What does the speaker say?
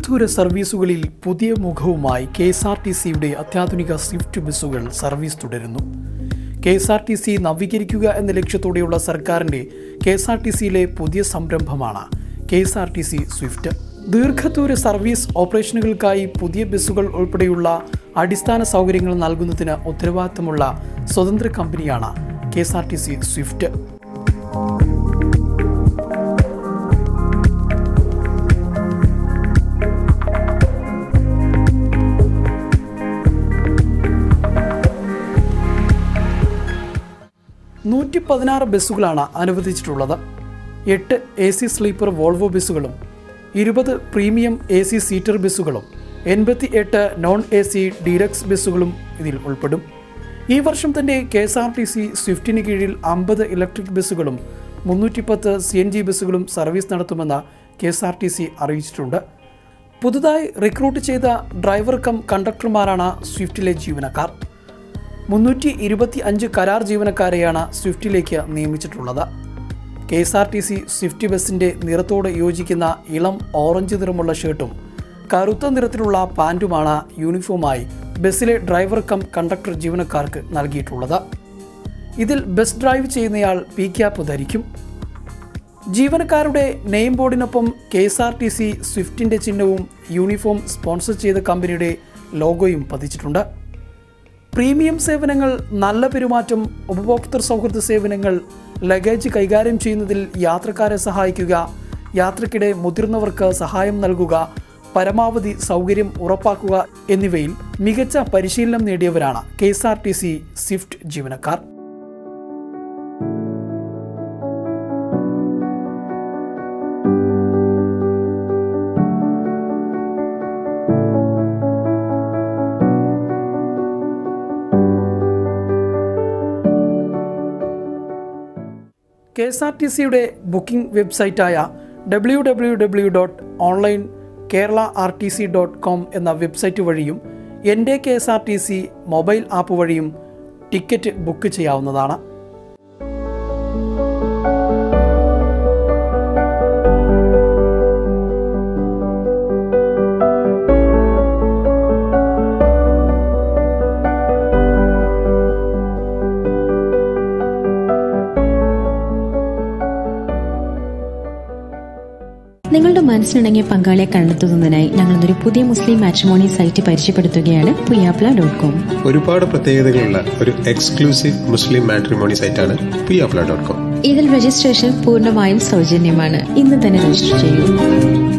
ദീർഘദൂര സർവീസുകളിൽ പുതിയ മുഖവുമായി KSRTCയുടെ അത്യാധുനിക സ്വിഫ്റ്റ് ബസ്സുകൾ സർവീസ് തുടരുന്നു. KSRTC നവീകരിക്കുക എന്ന ലക്ഷ്യത്തോടെയുള്ള സർക്കാരിന്റെ KSRTCയിലെ പുതിയ സംരംഭമാണ് KSRTC സ്വിഫ്റ്റ്. ദീർഘദൂര സർവീസ് ഓപ്പറേഷനുകൾക്കായി പുതിയ ബസ്സുകൾ ഉൾപ്പെടെയുള്ള അടിസ്ഥാന സൗകര്യങ്ങൾ നൽകുന്നതിന് ഉത്തരവാദിത്തമുള്ള സ്വതന്ത്ര കമ്പനിയാണ് KSRTC സ്വിഫ്റ്റ്. ബസ്സുകളാണ് അനുവദിച്ചിട്ടുള്ളത്. 8 AC സ്ലീപ്പർ വോൾവോ ബസ്സുകളും 20 പ്രീമിയം AC സീറ്റർ ബസ്സുകളും 88 നോൺ AC ഡീലക്സ് ബസ്സുകളും ഇതിൽ ഉൾപ്പെടും. ഈ വർഷം തന്നെ KSRTC സ്വിഫ്റ്റിന് കീഴിൽ 50 ഇലക്ട്രിക് ബസ്സുകളും 310 CNG ബസ്സുകളും സർവീസ് നടത്തുമെന്ന് KSRTC അറിയിച്ചിട്ടുണ്ട്. പുതുതായി റിക്രൂട്ട് ചെയ്ത ഡ്രൈവർ കം കണ്ടക്ടർമാരാണ് സ്വിഫ്റ്റിലെ ജീവനക്കാർ. 325 കരാർ ജീവനക്കാരെയാണ് സ്വിഫ്റ്റിലേക്ക് നിയമിച്ചിട്ടുള്ളത്. KSRTC സ്വിഫ്റ്റ് ബസിൻ്റെ നിറത്തോട് യോജിക്കുന്ന ഇളം ഓറഞ്ച് നിറമുള്ള ഷർട്ടും കറുത്ത നിറത്തിലുള്ള പാൻറ്റുമാണ് യൂണിഫോമായി ബസ്സിലെ ഡ്രൈവർ കം കണ്ടക്ടർ ജീവനക്കാർക്ക് നൽകിയിട്ടുള്ളത്. ഇതിൽ ബസ് ഡ്രൈവ് ചെയ്യുന്നയാൾ P ക്യാപ്പ് ധരിക്കും. ജീവനക്കാരുടെ നെയിം ബോർഡിനൊപ്പം KSRTC സ്വിഫ്റ്റിൻ്റെ ചിഹ്നവും യൂണിഫോം സ്പോൺസർ ചെയ്ത കമ്പനിയുടെ ലോഗോയും പതിച്ചിട്ടുണ്ട്. പ്രീമിയം സേവനങ്ങൾ, നല്ല പെരുമാറ്റം, ഉപഭോക്തൃ സൗഹൃദ സേവനങ്ങൾ, ലഗേജ് കൈകാര്യം ചെയ്യുന്നതിൽ യാത്രക്കാരെ സഹായിക്കുക, യാത്രക്കിടെ മുതിർന്നവർക്ക് സഹായം നൽകുക, പരമാവധി സൗകര്യം ഉറപ്പാക്കുക എന്നിവയിൽ മികച്ച പരിശീലനം നേടിയവരാണ് KSRTC സ്വിഫ്റ്റ് ജീവനക്കാർ. KSRTCയുടെ ബുക്കിംഗ് വെബ്സൈറ്റായ www.onlinekerala.rtc.com എന്ന വെബ്സൈറ്റ് വഴിയും എൻ്റെ KSRTC മൊബൈൽ ആപ്പ് വഴിയും ടിക്കറ്റ് ബുക്ക് ചെയ്യാവുന്നതാണ്. നിങ്ങളുടെ മനസ്സിനിണങ്ങിയ പങ്കാളിയെ കണ്ടെത്തുന്നതിനായി ഞങ്ങളൊരു പുതിയ മുസ്ലിം മാട്രിമോണി സൈറ്റ് പരിചയപ്പെടുത്തുകയാണ് puyapla.com. ഒരുപാട് പ്രത്യേകതകളുള്ള ഒരു എക്സ്ക്ലൂസീവ് മുസ്ലിം മാട്രിമോണി സൈറ്റാണ് puyapla.com. ഇതിൽ രജിസ്ട്രേഷൻ പൂർണ്ണമായും സൗജന്യമാണ്. ഇന്ന് തന്നെ രജിസ്റ്റർ ചെയ്യൂ.